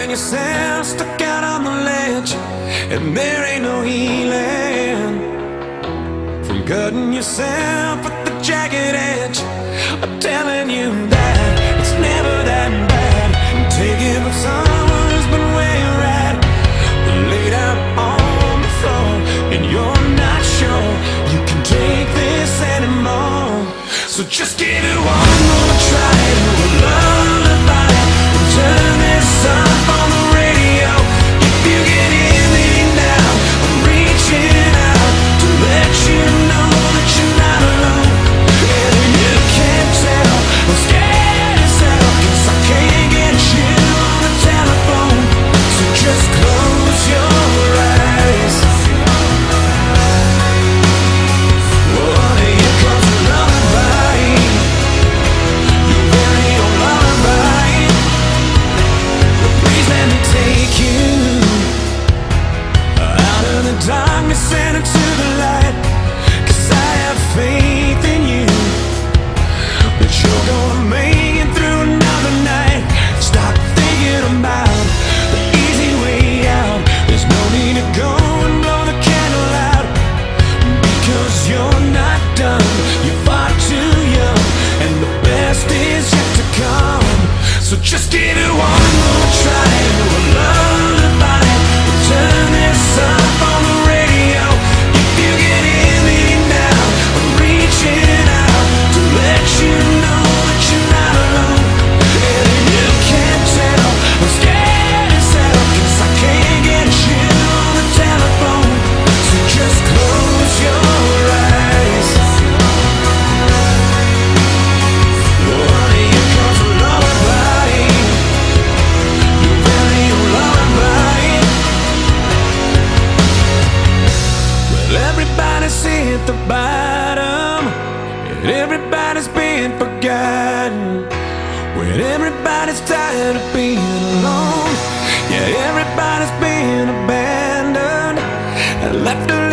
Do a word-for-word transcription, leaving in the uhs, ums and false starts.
find yourself stuck out on the ledge, and there ain't no healing from cutting yourself at the jagged edge. I'm telling you that it's never that bad. Take it from someone who's been where you're at, laid out on the floor, and you're not sure you can take this anymore. So just give it one more try. Do a lullaby and turn this up on the radio. If you can hear me now, I'm reaching out to let you know that you're not alone. And you can't tell I'm scared as hell, 'cause I can't get you on the telephone. So just close your eyes. Oh, here comes a lullaby, your very own lullaby. Please let me take you out of the darkness and into the light, 'cause I have faith in you that you're gonna make it through another night. Stop thinking about the easy way out. There's no need to go and blow the candle out, because you're not done. You're far too young, and the best is yet to come. So just give it one more try. Do a lullaby and turn this up on the radio. If you can hear me now, I'm reaching out to let you know that you're not alone. And you can't tell I'm scared as hell, 'cause I can't get you on the telephone. So just close your eyes. Oh, here comes a lullaby, your very own lullaby. Well, everybody's hit the bottom, and everybody's been forgotten. When everybody's tired of being alone, yeah, everybody's been abandoned and left alone.